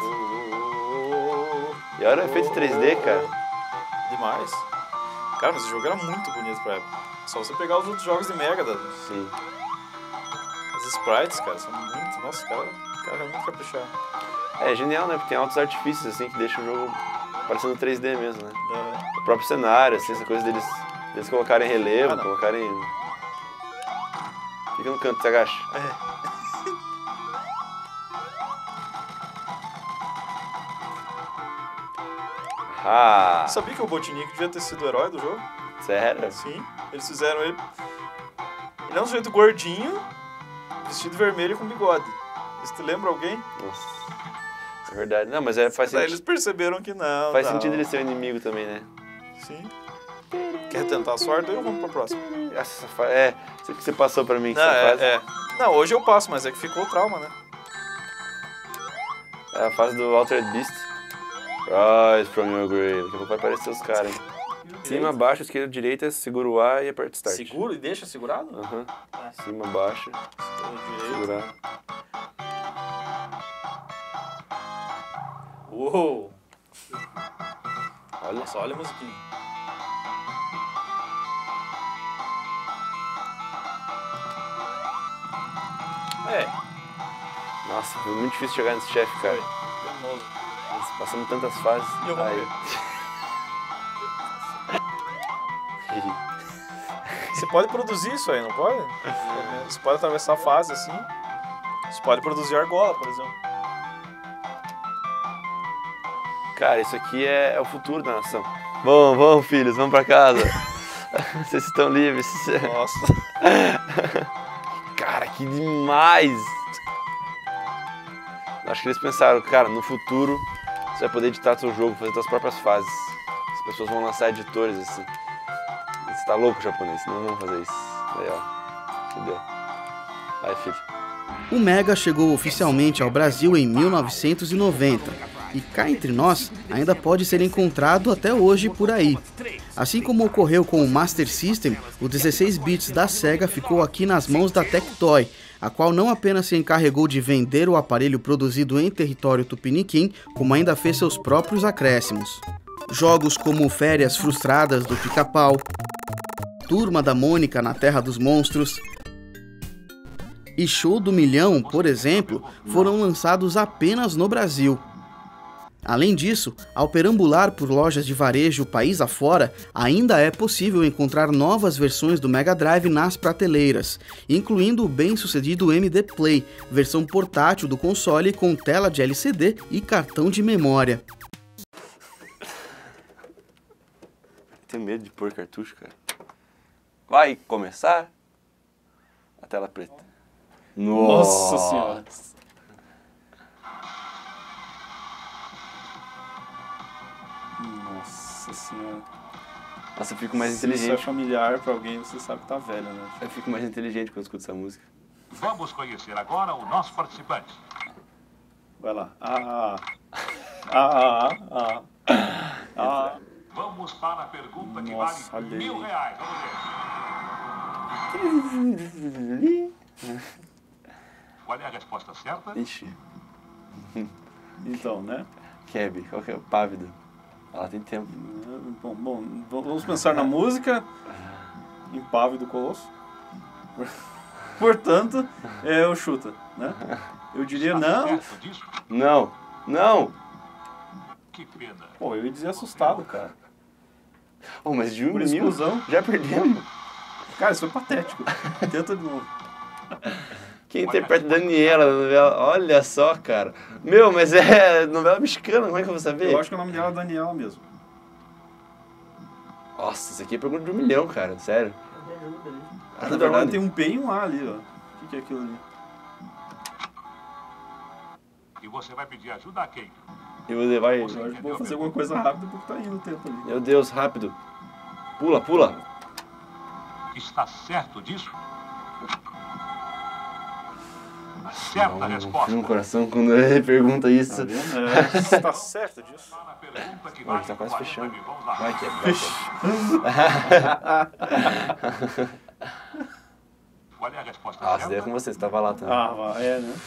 [SPEAKER 1] E olha o efeito três D, cara.
[SPEAKER 2] Demais. Cara, mas esse jogo era muito bonito pra época. Só você pegar os outros jogos de Mega. Da...
[SPEAKER 1] Sim.
[SPEAKER 2] As sprites, cara, são muito... Nossa, cara, cara é muito caprichado.
[SPEAKER 1] É genial, né? Porque tem altos artifícios, assim, que deixam o jogo parecendo três D mesmo, né?
[SPEAKER 2] É.
[SPEAKER 1] O próprio cenário, assim, essa coisa deles, deles colocarem relevo,
[SPEAKER 2] Ah, não.
[SPEAKER 1] colocarem... Fica no canto, se agacha.
[SPEAKER 2] É.
[SPEAKER 1] Ah,
[SPEAKER 2] Sabia que o Robotnik devia ter sido o herói do jogo?
[SPEAKER 1] sério?
[SPEAKER 2] Sim. Eles fizeram ele... Ele é um sujeito gordinho, vestido vermelho e com bigode. Você te lembra alguém?
[SPEAKER 1] Nossa, é verdade. Não, mas é, faz,
[SPEAKER 2] Daí
[SPEAKER 1] senti
[SPEAKER 2] eles perceberam que não.
[SPEAKER 1] faz
[SPEAKER 2] tal.
[SPEAKER 1] sentido ele ser o inimigo também, né?
[SPEAKER 2] Sim. Quer tentar a sorte ou vamos pra próxima?
[SPEAKER 1] Essa fa- é, você que você passou pra mim, que
[SPEAKER 2] Não,
[SPEAKER 1] você faz.
[SPEAKER 2] é, é. Não, hoje eu passo, mas é que ficou o trauma, né?
[SPEAKER 1] É a fase do Altered Beast. Rise from your grave. Daqui a pouco vai aparecer os caras, hein? Cima, baixo, esquerda, direita, segura o A e aperta Start.
[SPEAKER 2] Seguro e deixa segurado?
[SPEAKER 1] Aham. Cima, baixo,
[SPEAKER 2] Direito.
[SPEAKER 1] segurar.
[SPEAKER 2] Uou!
[SPEAKER 1] Olha.
[SPEAKER 2] Nossa, olha a musiquinha. É,
[SPEAKER 1] Nossa, foi muito difícil chegar nesse chefe, cara.
[SPEAKER 2] foi. Famoso.
[SPEAKER 1] Nós passamos tantas fases.
[SPEAKER 2] E eu vou
[SPEAKER 1] Aí.
[SPEAKER 2] morrer. Você pode produzir isso aí, não pode? Você pode atravessar a fase assim. Você pode produzir argola, por exemplo.
[SPEAKER 1] Cara, isso aqui é, é o futuro da nação. Vamos, vamos, filhos, vamos pra casa. Vocês estão livres.
[SPEAKER 2] Nossa.
[SPEAKER 1] Cara, que demais! Acho que eles pensaram, cara, no futuro você vai poder editar seu jogo, fazer suas próprias fases. As pessoas vão lançar editores assim. Você tá louco, japonês? Não vamos fazer isso. Aí, ó. Entendeu? Aí, filho.
[SPEAKER 6] O Mega chegou oficialmente ao Brasil em mil novecentos e noventa e cá entre nós ainda pode ser encontrado até hoje por aí. Assim como ocorreu com o Master System, o dezesseis bits da Sega ficou aqui nas mãos da Tectoy, a qual não apenas se encarregou de vender o aparelho produzido em território tupiniquim, como ainda fez seus próprios acréscimos. Jogos como Férias Frustradas do Pica-Pau, Turma da Mônica na Terra dos Monstros e Show do Milhão, por exemplo, foram lançados apenas no Brasil. Além disso, ao perambular por lojas de varejo país afora, ainda é possível encontrar novas versões do Mega Drive nas prateleiras, incluindo o bem-sucedido M D Play, versão portátil do console com tela de L C D e cartão de memória.
[SPEAKER 1] Tenho medo de pôr cartucho, cara. Vai começar a tela preta.
[SPEAKER 2] Nossa senhora. Nossa senhora.
[SPEAKER 1] Nossa, eu fico mais
[SPEAKER 2] Se isso é
[SPEAKER 1] inteligente.
[SPEAKER 2] familiar pra alguém, você sabe que tá velho, né?
[SPEAKER 1] Eu fico mais inteligente quando escuto essa música.
[SPEAKER 3] Vamos conhecer agora o nosso participante.
[SPEAKER 2] Vai lá. Ah, ah, ah, ah, ah.
[SPEAKER 3] Vamos para a pergunta que
[SPEAKER 2] Nossa,
[SPEAKER 3] vale
[SPEAKER 2] olha
[SPEAKER 3] mil
[SPEAKER 2] aí.
[SPEAKER 3] reais. Vamos ver. Qual é a resposta certa?
[SPEAKER 1] Ixi.
[SPEAKER 2] Então, né?
[SPEAKER 1] Keb, qual que é? Pávido. Ela tem tempo.
[SPEAKER 2] Bom, bom, vamos pensar na música. Impávido Colosso. Portanto, é o chuta, né? Eu diria não.
[SPEAKER 1] Não, não.
[SPEAKER 4] Que pena.
[SPEAKER 2] Pô, eu ia dizer assustado, cara.
[SPEAKER 1] Oh, mas de um
[SPEAKER 2] Por
[SPEAKER 1] mil,
[SPEAKER 2] exclusão.
[SPEAKER 1] já perdemos.
[SPEAKER 2] Cara, isso foi patético. Tenta de novo.
[SPEAKER 1] Quem interpreta Daniela na novela? Olha só, cara. Meu, mas é novela mexicana, como é que eu vou saber?
[SPEAKER 2] Eu acho que o nome dela é Daniela mesmo.
[SPEAKER 1] Nossa, isso aqui é pergunta de um milhão, cara, sério.
[SPEAKER 2] Ah, na verdade tem um P e um A ali, ó. O que, que é aquilo ali?
[SPEAKER 4] E você vai pedir ajuda a quem?
[SPEAKER 1] Eu vou levar ele.
[SPEAKER 2] Eu acho que vou fazer alguma coisa rápida porque tá indo o tempo ali.
[SPEAKER 1] Meu Deus, rápido. Pula, pula.
[SPEAKER 4] Está certo disso? Certa a resposta.
[SPEAKER 1] No coração quando ele pergunta isso.
[SPEAKER 2] Tá vendo? É, você tá certo disso?
[SPEAKER 1] Ó, a gente tá quase fechando. Vai que é, vai que é.
[SPEAKER 4] Qual é a resposta?
[SPEAKER 1] Ah, essa ideia é com você, você tava lá também.
[SPEAKER 2] Ah, vai, é, né?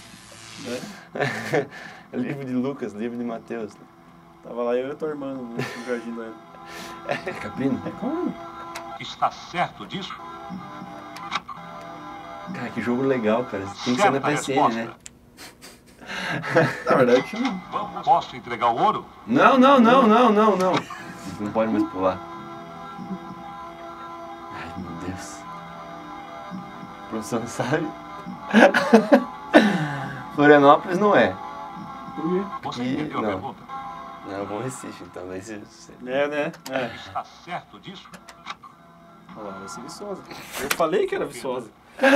[SPEAKER 1] É. Livro de Lucas, livro de Mateus.
[SPEAKER 2] Tava lá eu e tua irmã no jardim da
[SPEAKER 1] É, Caprino?
[SPEAKER 2] É claro.
[SPEAKER 4] Está certo disso?
[SPEAKER 1] Cara, que jogo legal, cara. Tem que ser na P S N, né?
[SPEAKER 2] Na verdade, não.
[SPEAKER 4] Posso entregar o ouro?
[SPEAKER 1] Não, não, não, não, não, não. Não pode mais pular. Ai, meu Deus. A professor não sabe. Florianópolis não é.
[SPEAKER 2] Por quê?
[SPEAKER 4] Você
[SPEAKER 1] E,
[SPEAKER 4] entendeu a
[SPEAKER 1] não.
[SPEAKER 4] pergunta?
[SPEAKER 1] Não, é bom Recife, então. Daí se, se...
[SPEAKER 2] É, né? É.
[SPEAKER 4] Está certo disso?
[SPEAKER 2] Olha lá, vai ser Viçosa. Eu falei que era Viçosa.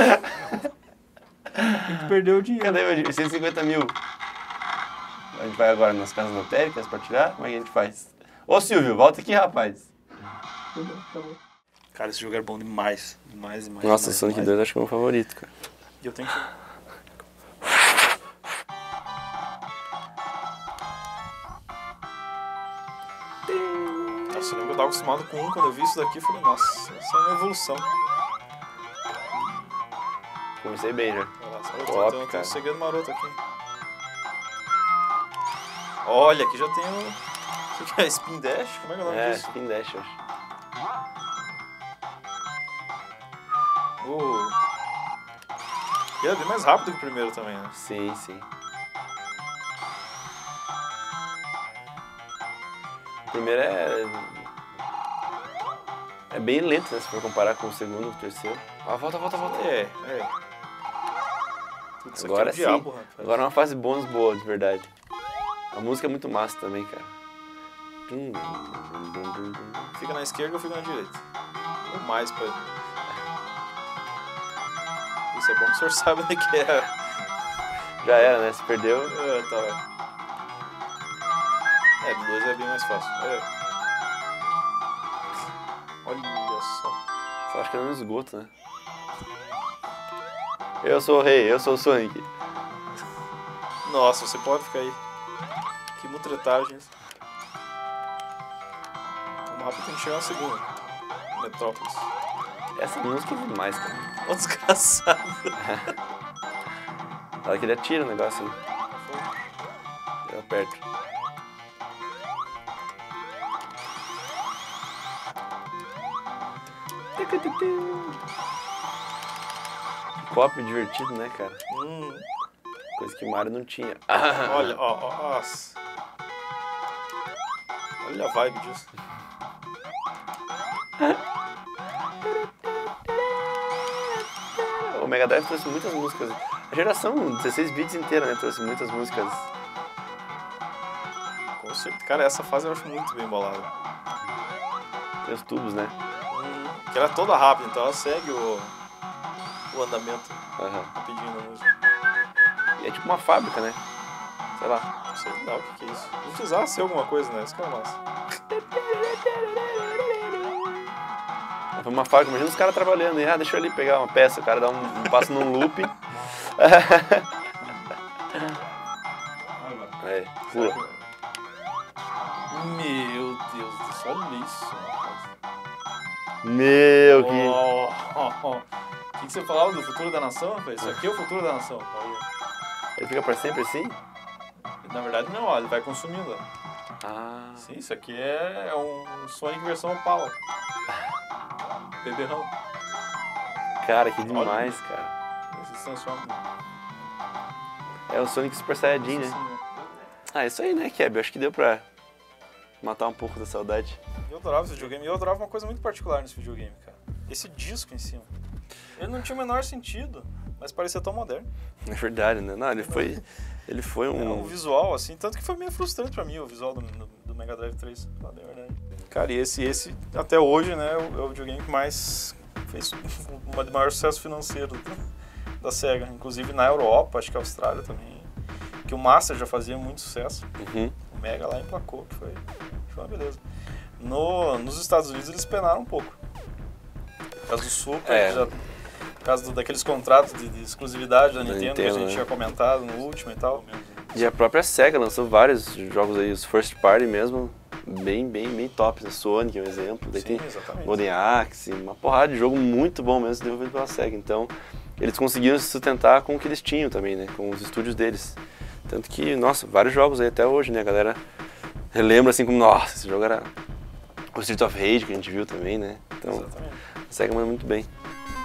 [SPEAKER 2] Tem que perder o dinheiro.
[SPEAKER 1] Cadê meu dinheiro? cento e cinquenta mil. A gente vai agora nas casas lotéricas pra tirar? Como é que a gente faz? Ô Silvio, volta aqui, rapaz.
[SPEAKER 2] Tá bom, tá bom. Cara, esse jogo era bom demais. Demais, demais.
[SPEAKER 1] Nossa,
[SPEAKER 2] demais,
[SPEAKER 1] Sonic
[SPEAKER 2] demais.
[SPEAKER 1] dois acho que é o meu favorito, cara.
[SPEAKER 2] E eu tenho que... Nossa, eu lembro que eu tava acostumado com um, quando eu vi isso daqui, eu falei, nossa, isso é uma evolução.
[SPEAKER 1] Comecei bem já.
[SPEAKER 2] Olha lá, sabe,
[SPEAKER 1] Top,
[SPEAKER 2] tem, tem
[SPEAKER 1] cara.
[SPEAKER 2] um segredo maroto aqui. Olha, aqui já tem o... O que é? Spin Dash? Como é que é o nome
[SPEAKER 1] É,
[SPEAKER 2] disso?
[SPEAKER 1] Spin Dash, eu acho.
[SPEAKER 2] O... E é bem mais rápido que o primeiro também, né?
[SPEAKER 1] Sim, sim. O primeiro é... É bem lento, né? Se for comparar com o segundo, o terceiro. Ah, volta, volta, volta.
[SPEAKER 2] É, é. Tudo isso
[SPEAKER 1] Agora
[SPEAKER 2] aqui
[SPEAKER 1] sim.
[SPEAKER 2] é o diabo, rapaz.
[SPEAKER 1] Agora é uma fase bônus boa, de verdade. A música é muito massa também, cara.
[SPEAKER 2] Fica na esquerda ou fica na direita? Ou mais pra... Isso é bom que o senhor sabe onde que é.
[SPEAKER 1] Já era, né? Se perdeu...
[SPEAKER 2] É, tá, vai. É, do dois é bem mais fácil. É. Olha só.
[SPEAKER 1] Só acho que é no esgoto, né? Eu sou o rei, eu sou o Sonic.
[SPEAKER 2] Nossa, você pode ficar aí. Que mutretagem. Vamos rápido, tem que chegar na segunda. Metrópolis.
[SPEAKER 1] Essa música é demais, cara.
[SPEAKER 2] Ó, desgraçado.
[SPEAKER 1] Ela queria tirar o negócio assim. Eu aperto. Copy divertido, né, cara?
[SPEAKER 2] Hum.
[SPEAKER 1] Coisa que o Mario não tinha.
[SPEAKER 2] Olha, ó, ó, nossa. Olha a vibe disso.
[SPEAKER 1] O Mega Drive trouxe muitas músicas. A geração dezesseis bits inteira, né? Trouxe muitas músicas.
[SPEAKER 2] Com certeza. Cara, essa fase eu acho muito bem bolada.
[SPEAKER 1] Tem os tubos, né?
[SPEAKER 2] Hum. Que ela é toda rápida, então ela segue o, o andamento
[SPEAKER 1] Aham.
[SPEAKER 2] rapidinho da música.
[SPEAKER 1] E é tipo uma fábrica, né? Sei lá.
[SPEAKER 2] Não sei lá o que, que é isso. Não precisava ser alguma coisa, né? Isso que é massa.
[SPEAKER 1] Foi uma fábrica, imagina os caras trabalhando e, ah, deixa eu ali pegar uma peça, o cara dá um, um passo num loop. Aí, pula.
[SPEAKER 2] Meu Deus do céu, olha isso.
[SPEAKER 1] Meu, que...
[SPEAKER 2] Oh, oh, oh. O que, que você falava do futuro da nação, rapaz? Isso aqui é o futuro da nação. Olha.
[SPEAKER 1] Ele fica pra sempre assim?
[SPEAKER 2] Na verdade não, ó, ele vai consumindo. Ó.
[SPEAKER 1] Ah.
[SPEAKER 2] Sim, isso aqui é, é um Sonic versão Opala. Beberrão.
[SPEAKER 1] Cara, que demais, Olha. cara.
[SPEAKER 2] Esse se transforma.
[SPEAKER 1] É o Sonic Super Saiyajin, né?
[SPEAKER 2] Sim, né?
[SPEAKER 1] Ah, isso aí, né, Keb? Acho que deu pra matar um pouco da saudade.
[SPEAKER 2] Eu adorava esse videogame. E eu adorava uma coisa muito particular nesse videogame, cara. Esse disco em cima. Ele não tinha o menor sentido, mas parecia tão moderno.
[SPEAKER 1] É verdade, né? Não, ele foi... Ele foi um...
[SPEAKER 2] É, o visual, assim, tanto que foi meio frustrante pra mim o visual do, do, do Mega Drive três, pra falar a verdade. Cara, e esse, esse até hoje, né, é o, é o videogame que mais fez um maior sucesso financeiro da SEGA. Inclusive na Europa, acho que a Austrália também, que o Master já fazia muito sucesso.
[SPEAKER 1] Uhum.
[SPEAKER 2] O Mega lá emplacou, que foi, foi uma beleza. No, nos Estados Unidos eles penaram um pouco. Por causa do Super,
[SPEAKER 1] É.
[SPEAKER 2] já... Por causa do, daqueles contratos de, de exclusividade da,
[SPEAKER 1] Da
[SPEAKER 2] Nintendo,
[SPEAKER 1] Nintendo,
[SPEAKER 2] que a gente
[SPEAKER 1] né?
[SPEAKER 2] tinha comentado no último e tal.
[SPEAKER 1] E a própria SEGA lançou vários jogos aí, os first party mesmo, bem, bem, bem tops. Né? Sonic é um exemplo, daí
[SPEAKER 2] Sim,
[SPEAKER 1] tem
[SPEAKER 2] exatamente.
[SPEAKER 1] Golden Axe, uma porrada de jogo muito bom mesmo desenvolvido pela SEGA. Então, eles conseguiram se sustentar com o que eles tinham também, né? Com os estúdios deles. Tanto que, nossa, vários jogos aí até hoje, né? A galera relembra assim como, nossa, esse jogo era o Street of Rage que a gente viu também, né? Então,
[SPEAKER 2] Exatamente.
[SPEAKER 1] a SEGA manda muito bem.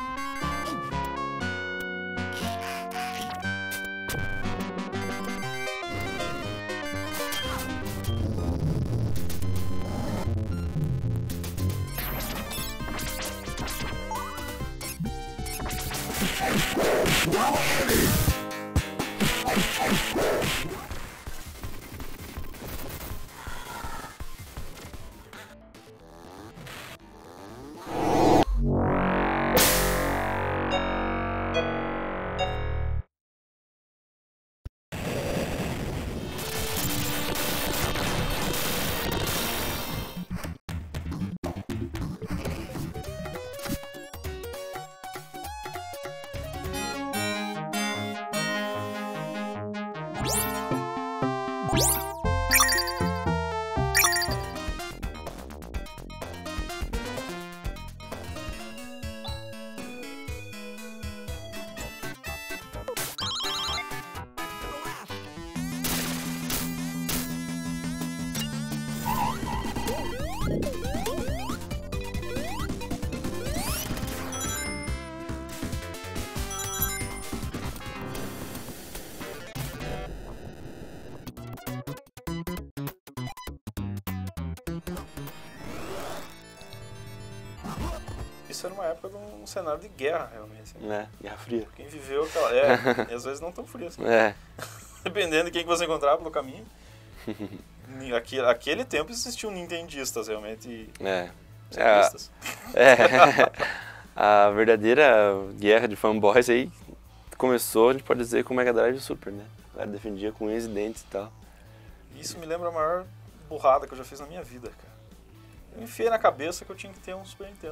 [SPEAKER 2] Isso era uma época de um cenário de guerra, realmente. Assim.
[SPEAKER 1] É, Guerra Fria.
[SPEAKER 2] Quem viveu aquela... É, e às vezes não tão frio assim.
[SPEAKER 1] É.
[SPEAKER 2] Dependendo de quem que você encontrava pelo caminho. Aquele, aquele tempo existiam nintendistas, realmente. E
[SPEAKER 1] É.
[SPEAKER 2] ceguistas.
[SPEAKER 1] É. é. A verdadeira guerra de fanboys aí começou, a gente pode dizer, com o Mega Drive e o Super, né? O cara defendia com unhas e dentes e tal.
[SPEAKER 2] Isso me lembra a maior burrada que eu já fiz na minha vida, cara. Eu enfiei na cabeça que eu tinha que ter um Super Nintendo.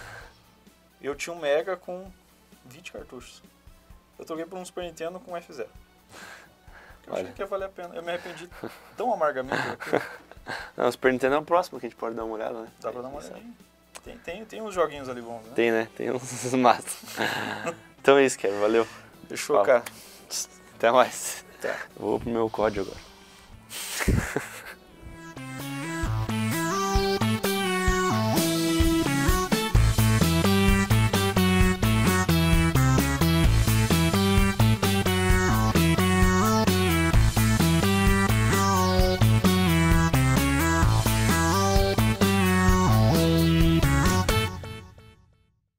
[SPEAKER 2] Eu tinha um Mega com vinte cartuchos. Eu troquei por um Super Nintendo com F zero. Eu
[SPEAKER 1] Olha.
[SPEAKER 2] achei que ia valer a pena. Eu me arrependi tão amargamente.
[SPEAKER 1] Não, o Super Nintendo é o próximo que a gente pode dar uma olhada, né?
[SPEAKER 2] Dá pra dar uma olhadinha. Tem, tem, tem uns joguinhos ali bons, né?
[SPEAKER 1] Tem, né? Tem uns matos. Então é isso, Kevin. Valeu.
[SPEAKER 2] Fechou,
[SPEAKER 1] Fala.
[SPEAKER 2] cara.
[SPEAKER 1] Até mais.
[SPEAKER 2] Até.
[SPEAKER 1] Vou pro meu código agora.